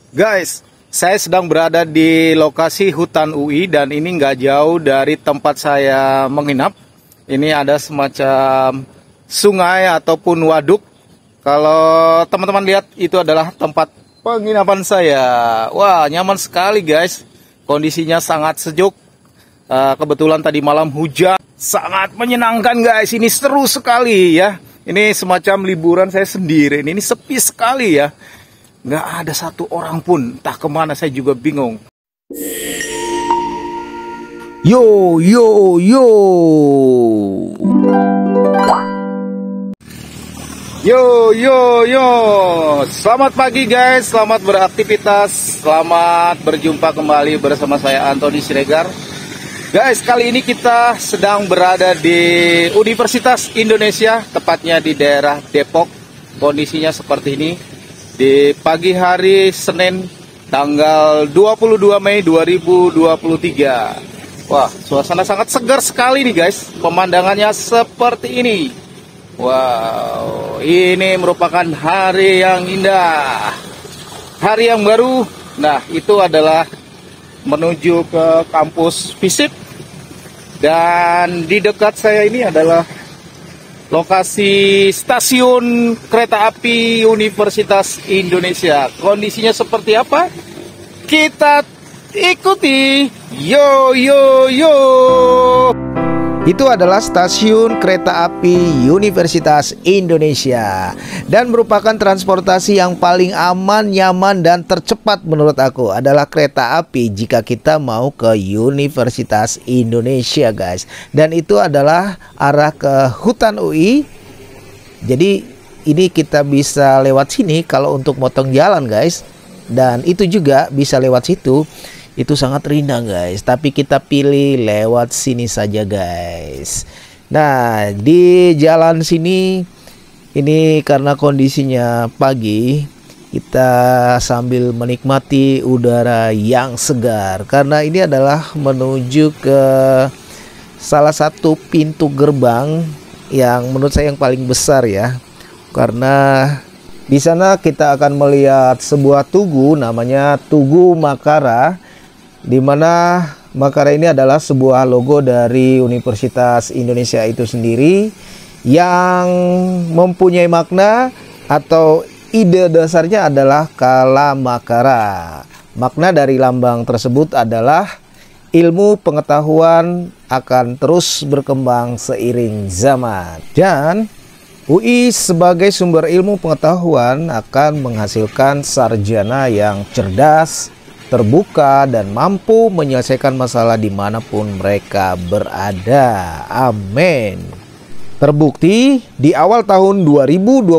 Guys, saya sedang berada di lokasi hutan UI dan ini nggak jauh dari tempat saya menginap. Ini ada semacam sungai ataupun waduk. Kalau teman-teman lihat, itu adalah tempat penginapan saya. Wah, nyaman sekali guys. Kondisinya sangat sejuk. Kebetulan tadi malam hujan. Sangat menyenangkan guys. Ini seru sekali ya. Ini semacam liburan saya sendiri. Ini sepi sekali ya. Nggak ada satu orang pun. Entah kemana, saya juga bingung. Yo. Yo. Selamat pagi guys. Selamat beraktivitas. Selamat berjumpa kembali bersama saya Antoni Siregar. Guys, kali ini kita sedang berada di Universitas Indonesia, tepatnya di daerah Depok. Kondisinya seperti ini. Di pagi hari Senin tanggal 22 Mei 2023. Wah, suasana sangat segar sekali nih guys. Pemandangannya seperti ini. Wow, ini merupakan hari yang indah. Hari yang baru. Nah, itu adalah menuju ke kampus FISIP. Dan di dekat saya ini adalah lokasi stasiun kereta api Universitas Indonesia. Kondisinya seperti apa? Kita ikuti. Yo. Itu adalah stasiun kereta api Universitas Indonesia dan merupakan transportasi yang paling aman, nyaman, dan tercepat menurut aku adalah kereta api jika kita mau ke Universitas Indonesia guys. Dan itu adalah arah ke hutan UI. Jadi ini kita bisa lewat sini kalau untuk motong jalan guys. Dan itu juga bisa lewat situ. Itu sangat rindang guys, tapi kita pilih lewat sini saja guys. Nah, di jalan sini ini karena kondisinya pagi, kita sambil menikmati udara yang segar. Karena ini adalah menuju ke salah satu pintu gerbang yang menurut saya yang paling besar ya. Karena di sana kita akan melihat sebuah tugu namanya Tugu Makara. Di mana Makara ini adalah sebuah logo dari Universitas Indonesia itu sendiri yang mempunyai makna atau ide dasarnya adalah Kala Makara. Makna dari lambang tersebut adalah ilmu pengetahuan akan terus berkembang seiring zaman. Dan UI sebagai sumber ilmu pengetahuan akan menghasilkan sarjana yang cerdas, terbuka, dan mampu menyelesaikan masalah dimanapun mereka berada. Amin. Terbukti di awal tahun 2022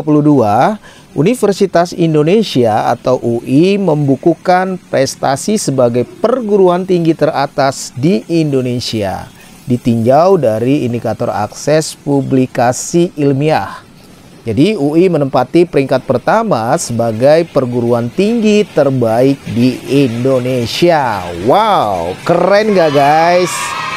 Universitas Indonesia atau UI membukukan prestasi sebagai perguruan tinggi teratas di Indonesia, ditinjau dari indikator akses publikasi ilmiah. Jadi UI menempati peringkat pertama sebagai perguruan tinggi terbaik di Indonesia. Wow, keren gak guys?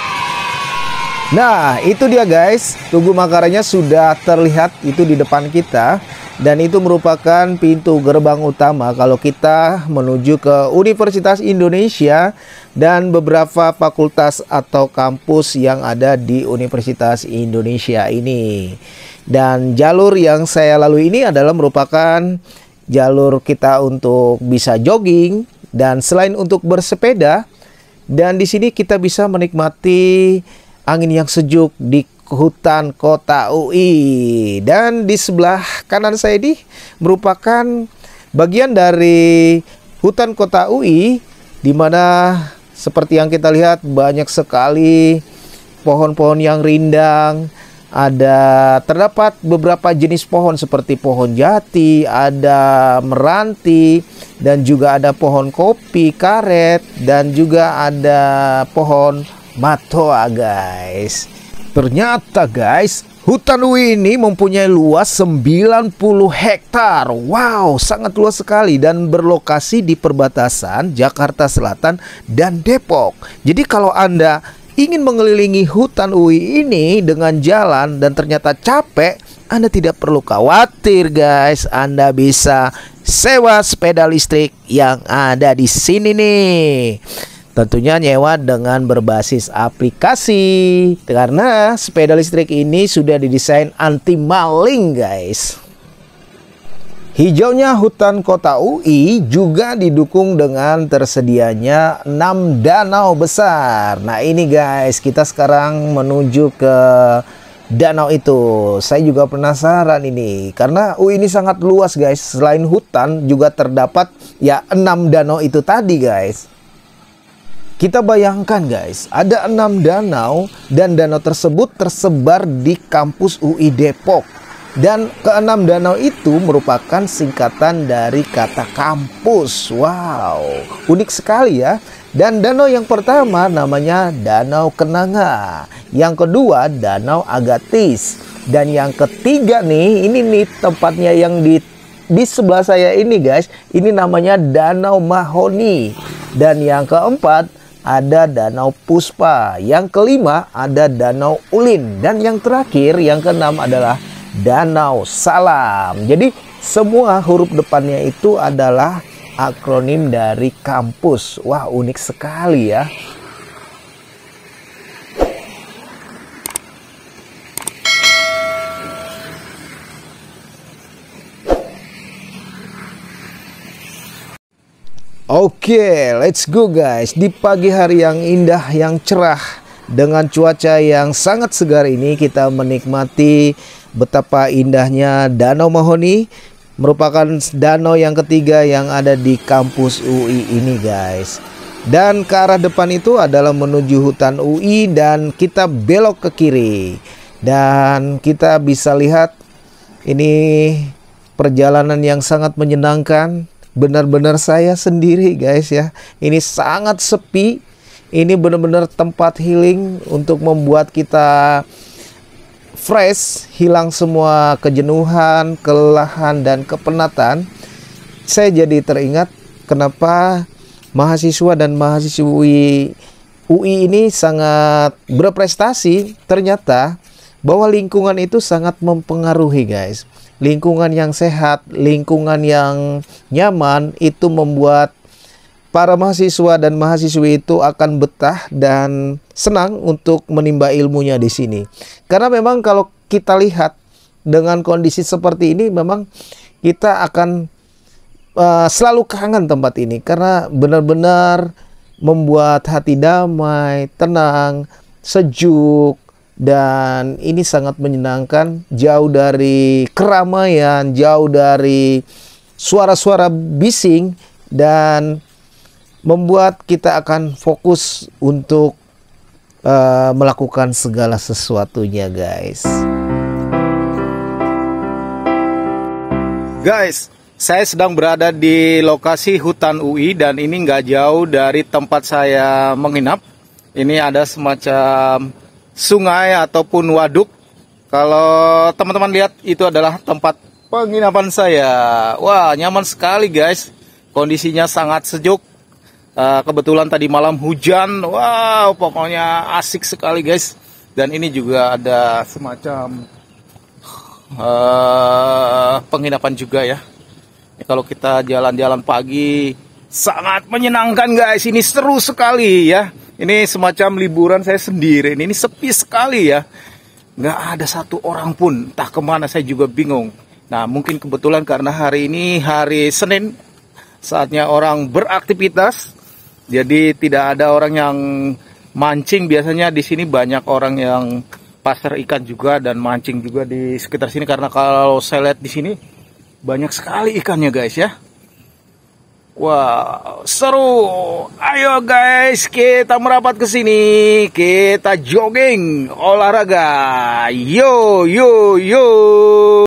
Nah, itu dia guys. Tugu Makaranya sudah terlihat itu di depan kita. Dan itu merupakan pintu gerbang utama kalau kita menuju ke Universitas Indonesia dan beberapa fakultas atau kampus yang ada di Universitas Indonesia ini. Dan jalur yang saya lalui ini adalah merupakan jalur kita untuk bisa jogging dan selain untuk bersepeda. Dan di sini kita bisa menikmati angin yang sejuk di hutan kota UI. Dan di sebelah kanan saya ini merupakan bagian dari hutan kota UI, di mana seperti yang kita lihat banyak sekali pohon-pohon yang rindang. Terdapat beberapa jenis pohon seperti pohon jati, ada meranti, dan juga ada pohon kopi, karet, dan juga ada pohon matoa guys. Ternyata guys, hutan UI ini mempunyai luas 90 hektar. Wow, sangat luas sekali dan berlokasi di perbatasan Jakarta Selatan dan Depok. Jadi kalau Anda ingin mengelilingi hutan UI ini dengan jalan dan ternyata capek, Anda tidak perlu khawatir guys, Anda bisa sewa sepeda listrik yang ada di sini nih. Tentunya nyewa dengan berbasis aplikasi, karena sepeda listrik ini sudah didesain anti maling guys. Hijaunya hutan kota UI juga didukung dengan tersedianya 6 danau besar. Nah ini guys, kita sekarang menuju ke danau itu. Saya juga penasaran ini, karena UI ini sangat luas guys. Selain hutan juga terdapat ya 6 danau itu tadi guys. Kita bayangkan guys, ada 6 danau dan danau tersebut tersebar di kampus UI Depok. Dan ke-6 danau itu merupakan singkatan dari kata kampus. Wow, unik sekali ya. Dan danau yang pertama namanya Danau Kenanga. Yang kedua Danau Agatis. Dan yang ketiga nih, ini nih tempatnya yang di sebelah saya ini guys. Ini namanya Danau Mahoni. Dan yang keempat ada Danau Puspa. Yang kelima ada Danau Ulin. Dan yang terakhir, yang keenam adalah Danau Salam. Jadi semua huruf depannya itu adalah akronim dari kampus. Wah, unik sekali ya. Oke, let's go guys. Di pagi hari yang indah, yang cerah, dengan cuaca yang sangat segar ini, kita menikmati betapa indahnya Danau Mahoni, merupakan danau yang ketiga yang ada di kampus UI ini guys. Dan ke arah depan itu adalah menuju hutan UI dan kita belok ke kiri. Dan kita bisa lihat ini perjalanan yang sangat menyenangkan. Benar-benar saya sendiri guys ya. Ini sangat sepi. Ini benar-benar tempat healing untuk membuat kita fresh, hilang semua kejenuhan, kelelahan, dan kepenatan. Saya jadi teringat kenapa mahasiswa dan mahasiswi UI ini sangat berprestasi. Ternyata bahwa lingkungan itu sangat mempengaruhi guys. Lingkungan yang sehat, lingkungan yang nyaman itu membuat para mahasiswa dan mahasiswi itu akan betah dan senang untuk menimba ilmunya di sini. Karena memang kalau kita lihat dengan kondisi seperti ini, memang kita akan selalu kangen tempat ini. Karena benar-benar membuat hati damai, tenang, sejuk. Dan ini sangat menyenangkan, jauh dari keramaian, jauh dari suara-suara bising, dan membuat kita akan fokus untuk melakukan segala sesuatunya guys. Guys, saya sedang berada di lokasi hutan UI dan ini nggak jauh dari tempat saya menginap. Ini ada semacam sungai ataupun waduk. Kalau teman-teman lihat, itu adalah tempat penginapan saya. Wah, nyaman sekali guys. Kondisinya sangat sejuk. Kebetulan tadi malam hujan. Wow, pokoknya asik sekali guys. Dan ini juga ada semacam penginapan juga ya. Kalau kita jalan-jalan pagi sangat menyenangkan guys. Ini seru sekali ya. Ini semacam liburan saya sendiri. Ini sepi sekali ya. Nggak ada satu orang pun. Entah kemana, saya juga bingung. Nah, mungkin kebetulan karena hari ini hari Senin, saatnya orang beraktivitas. Jadi tidak ada orang yang mancing. Biasanya di sini banyak orang yang pasar ikan juga dan mancing juga di sekitar sini. Karena kalau saya lihat di sini banyak sekali ikannya guys ya. Wah, seru. Ayo guys, kita merapat ke sini. Kita jogging, olahraga. Yo yo yo.